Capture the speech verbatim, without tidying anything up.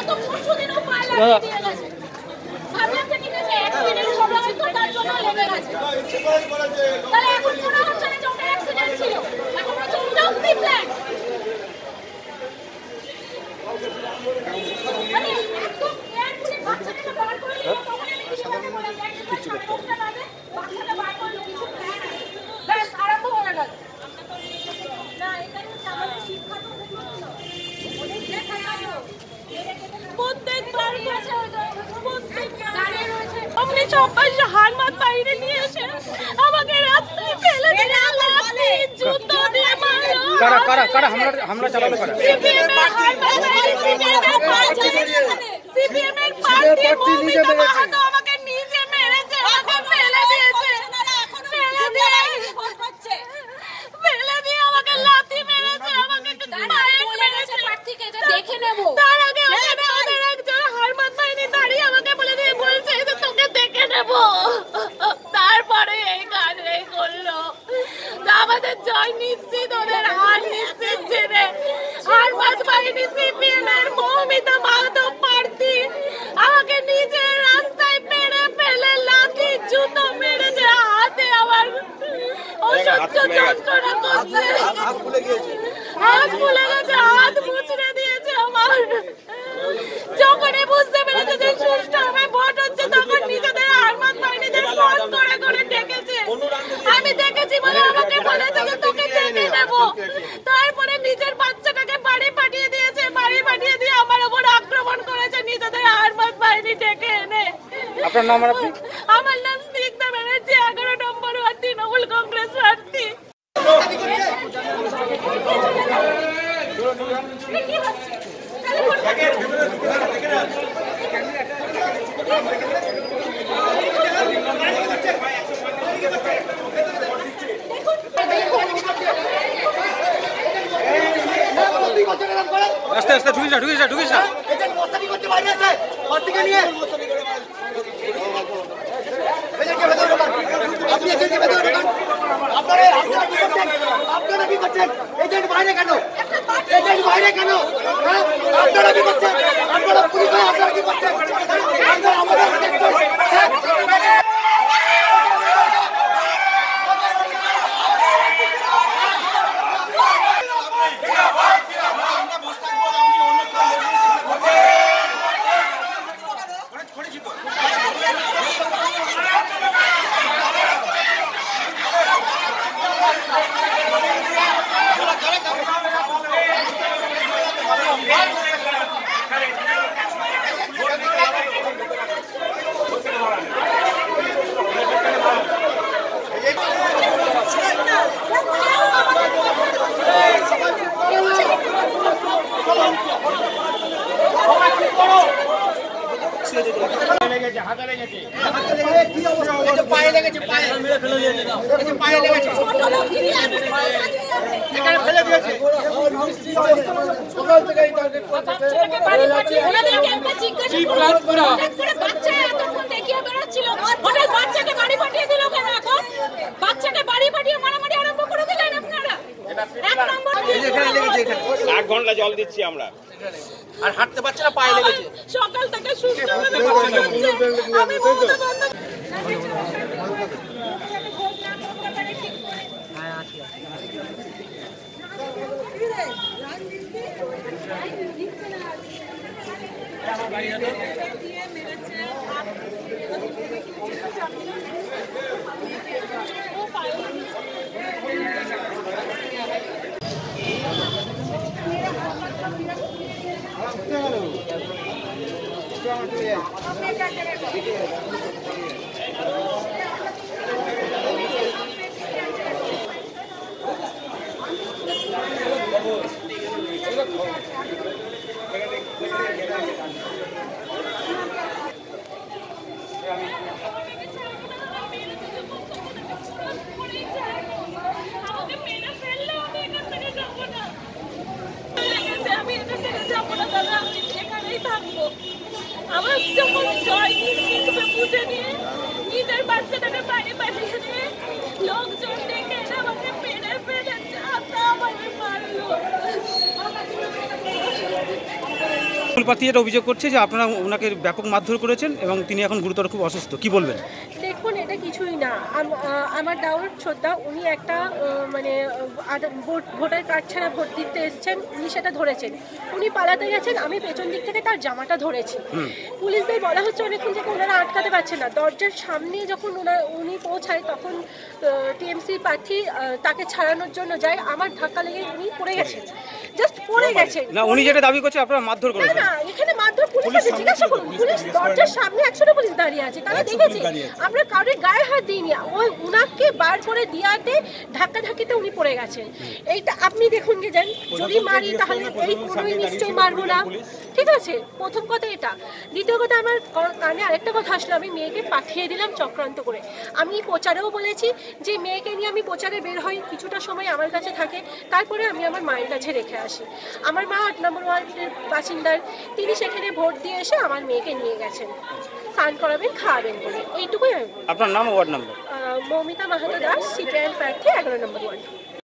হার মাত বাইরে নিয়ে এসে আমাকে রাস্তায় ফেলে দিল, লাঠি জুতো দিয়ে মারলো। কারা কারা কারা হামলা হামলা চালালো কারা? সিপিএম এর হার মাত বাইরে সিপিএম এর পার্টি সিপিএম এর পার্টি মমিতা মাহাতো আমাকে নিচে মেরেছে, আমাকে ফেলে দিয়েছে, ফেলে দিয়ে ফেলে দিয়ে আমাকে লাঠি মেরেছে, আমাকে পায়ে মেরেছে। প্রার্থীকে যে দেখে নেব তার আগে ওখানে ওদের একজন হার মাত বাইরে দাঁড়িয়ে আমাকে বলে দিয়ে বলছে যে তোকে দেখে নেব। তারপরে এই কাজে করলো। আমাদের জয় নিশ্চিত, ওদের হার নিশ্চিত জেনে হার মাত বাহিনী সিপিএম এর মৌমিতা মাহাতো প্রার্থী আমাকে নিজের রাস্তায় মেরে ফেলে লাঠি জুতো মেরেছে, হাতে আমার অসহ্য যন্ত্রণা করছে, হাত ফুলে গেছে, হাত মুচড়ে দিয়েছে আমার। যখনই বুঝতে পেরেছে যে সুষ্ঠুভাবে ভোট হচ্ছে তখন নিজেদের হার মাত বাহিনীদের ফোন করে করে ডেকেছে। আমি দেখেছি বলে আমাকে বলেছে যে তোকে দেখে নেবো। তারপরে নিজের বাচ্চাটাকে বাড়ি পাঠিয়ে দিয়েছে, বাড়ি পাঠিয়ে দিয়ে আমার উপর আক্রমণ করেছে নিজেদের হার মাত বাহিনী ডেকে এনে। আপনার নাম? আর আপনি? আমার নাম স্নিগ্ধা ব্যানার্জি, এগারো নম্বর ওয়ার্ড তৃণমূল কংগ্রেস প্রার্থী। আস্তে আস্তে ঢুকিস না ঢুকিস না ঢুকিস না আপনারা কি করছেন? এজেন্ট বাইরে কেন? এজেন্ট বাইরে কেন? আপনারা কি করছেন? আপনারা পুলিশ হয়ে আপনারা কি করছেন? আপনারা আমাদের পায়ে লেগেছে, পায়ে পায়ে লেগেছে, এখানে ফেলে দিয়েছে। সকাল থেকে টার্গেট করতেছে, কি প্ল্যান করা বাচ্চা এতক্ষণ দেখিয়ে বেরোচ্ছিল, ওটা বাচ্চাকে বাড়ি পাঠিয়ে দিল কেন? এখন বাচ্চাকে বাড়ি পাঠিয়ে মারামারি আরম্ভ করে দিলেন আপনারা। এক নম্বর আট ঘন্টা জল দিচ্ছি আমরা, আর হাঁটতে পারছে না, পায়ে লেগেছে। সকাল থেকে সুস্থ আমি মমতা বন্দ্যোপাধ্যায় আমার যখন জয় নিশ্চিতভাবে বুঝে নিয়ে নিজের বাচ্চাটাকে বাইরে পাঠিয়ে দিয়ে লোকজন ডেকে এনে আমাকে মেরে ফেলে চাপা আমাকে মারলো। প্রার্থী এটা অভিযোগ করছে যে আপনারা ওনাকে ব্যাপক মারধর করেছেন এবং তিনি এখন গুরুতর খুব অসুস্থ, কি বলবেন? দেখুন, এটা কিছুই না। আম- আহ, আমার দাউর ছোদ্দা, উনি একটা আহ, মানে আহ, আধার- ভোট- ভোটার কার্ড ছাড়া ভোট দিতে এসছেন, উনি সেটা ধরেছেন। উনি পালাতে গেছেন, আমি পেছন দিক থেকে তার জামাটা ধরেছি। পুলিশদের বলা হচ্ছে অনেকক্ষণ থেকে ওনারা আটকাতে পারছে না। দরজার সামনে যখন ওনার উনি পৌঁছায় তখন টিএমসি প্রার্থী আহ, তাকে ছাড়ানোর জন্য যায়, আমার ধাক্কা লেগে উনি পড়ে গেছেন, জাস্ট পড়ে গেছেন। না, উনি যেটা দাবি করছে আপনারা মারধর না করেছেন। না, এখানে মাত্র পুলিশ আছে, জিজ্ঞাসা করুন। পুলিশ দরজার সামনে একশোটা পুলিশ দাঁড়িয়ে আছে, তারা দেখেছে। আমরা কাউরে গায়ে হাত দিইনি, ওই উনাকে বার করে দিয়াতে ধাক্কা ধাক্কিতে উনি পড়ে গেছেন। এইটা আপনি দেখুন গে যান, যদি মারি তাহলে এই কোনোই নিশ্চয়ই মারবো না, ঠিক আছে? প্রথম কথা এটা। দ্বিতীয় কথা, আমার ক- কানে আরেকটা কথা আসলো, আমি মেয়েকে পাঠিয়ে দিলাম চক্রান্ত করে। আমি প্রচারেও বলেছি যে মেয়েকে নিয়ে আমি প্রচারে বের হই, কিছুটা সময় আমার কাছে থাকে, তারপরে আমি আমার মায়ের কাছে রেখে আসি। আমার মা আট নম্বর ওয়ার্ডের বাসিন্দার, তিনি সেখানে ভোট দিয়ে এসে আমার মেয়েকে নিয়ে গেছেন, স্নান করাবেন, খাওয়াবেন বলে। এইটুকুই আমি বলবো। আপনার নাম ও ওয়ার্ড নাম্বার? আহ, মৌমিতা মাহাতো দাস, সিপিআইএম প্রার্থী, এগারো নম্বর ওয়ার্ড।